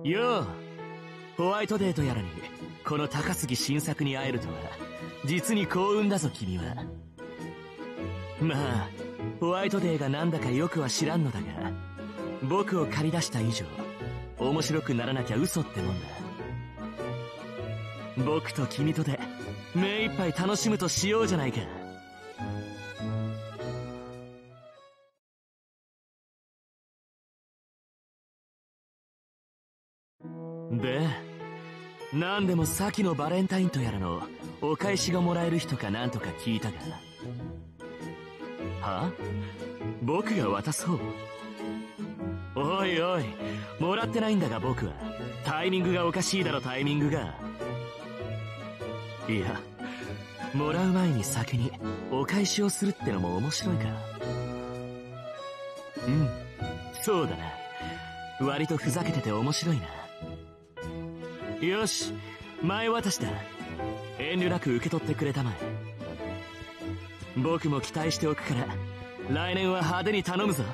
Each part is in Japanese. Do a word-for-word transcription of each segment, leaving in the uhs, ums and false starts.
よう、ホワイトデーとやらにこの高杉晋作に会えるとは実に幸運だぞ君は。まあホワイトデーがなんだかよくは知らんのだが、僕を借り出した以上面白くならなきゃ嘘ってもんだ。僕と君とで目いっぱい楽しむとしようじゃないか。で、なんでも先のバレンタインとやらのお返しがもらえる人かなんとか聞いたが。は？僕が渡そう？おいおい、もらってないんだが僕は。タイミングがおかしいだろ、タイミングが。いや、もらう前に先にお返しをするってのも面白いか。うん、そうだな。割とふざけてて面白いな。よし、前渡しだ。遠慮なく受け取ってくれたまえ。僕も期待しておくから、来年は派手に頼むぞ。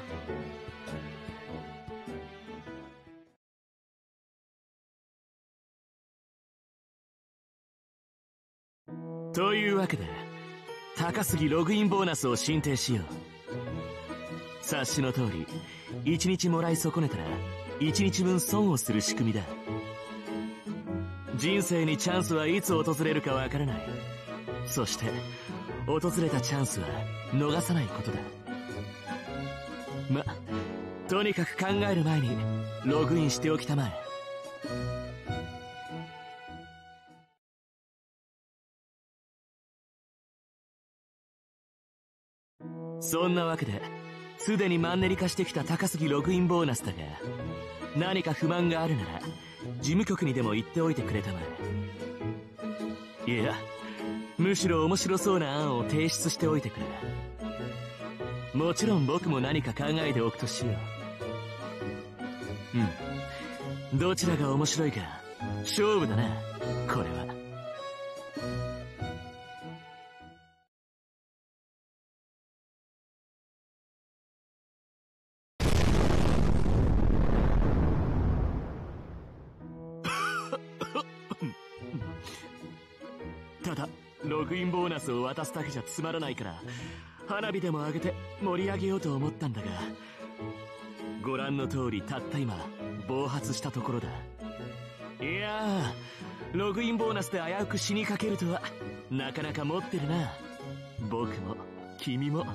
というわけで、高杉ログインボーナスを申請しよう。察しの通り、いちにちもらい損ねたらいちにちぶん損をする仕組みだ。人生にチャンスはいつ訪れるかわからない。そして訪れたチャンスは逃さないことだ。ま、とにかく考える前にログインしておきたまえ。そんなわけで、すでにマンネリ化してきた高杉ログインボーナスだが、何か不満があるなら事務局にでも言っておいてくれたまえ。いや、むしろ面白そうな案を提出しておいてくれ。もちろん僕も何か考えておくとしよう。うん、どちらが面白いか勝負だな、これは。ただログインボーナスを渡すだけじゃつまらないから、花火でも上げて盛り上げようと思ったんだが、ご覧の通りたった今暴発したところだ。いやー、ログインボーナスで危うく死にかけるとはなかなか持ってるな。僕も君も。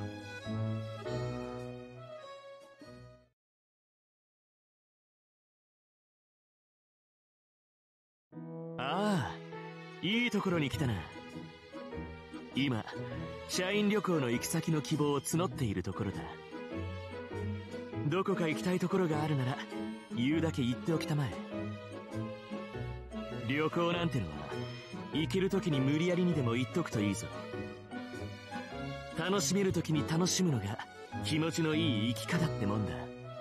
ああ、いいところに来たな。今社員旅行の行き先の希望を募っているところだ。どこか行きたいところがあるなら言うだけ言っておきたまえ。旅行なんてのは行ける時に無理やりにでも言っとくといいぞ。楽しめる時に楽しむのが気持ちのいい生き方ってもんだ。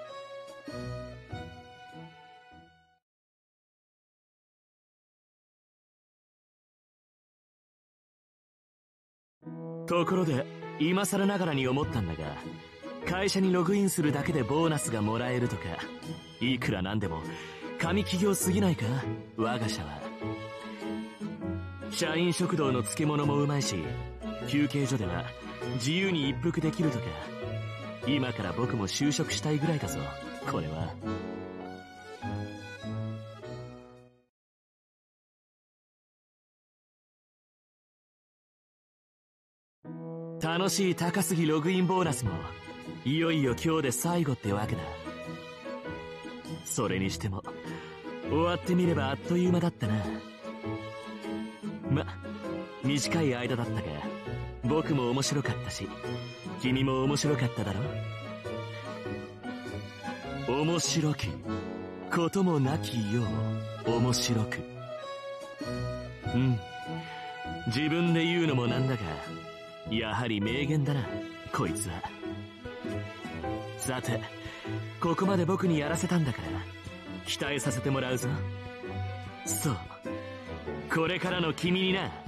ところで今更ながらに思ったんだが、会社にログインするだけでボーナスがもらえるとか、いくらなんでも神企業すぎないか、我が社は。社員食堂の漬物もうまいし、休憩所では自由に一服できるとか、今から僕も就職したいぐらいだぞ、これは。楽しい高杉ログインボーナスもいよいよ今日で最後ってわけだ。それにしても終わってみればあっという間だったな。ま、短い間だったが僕も面白かったし、君も面白かっただろ。面白きこともなきよう面白く。うん、自分で言うのもなんだが、やはり名言だな、こいつは。さて、ここまで僕にやらせたんだから期待させてもらうぞ。そう、これからの君にな。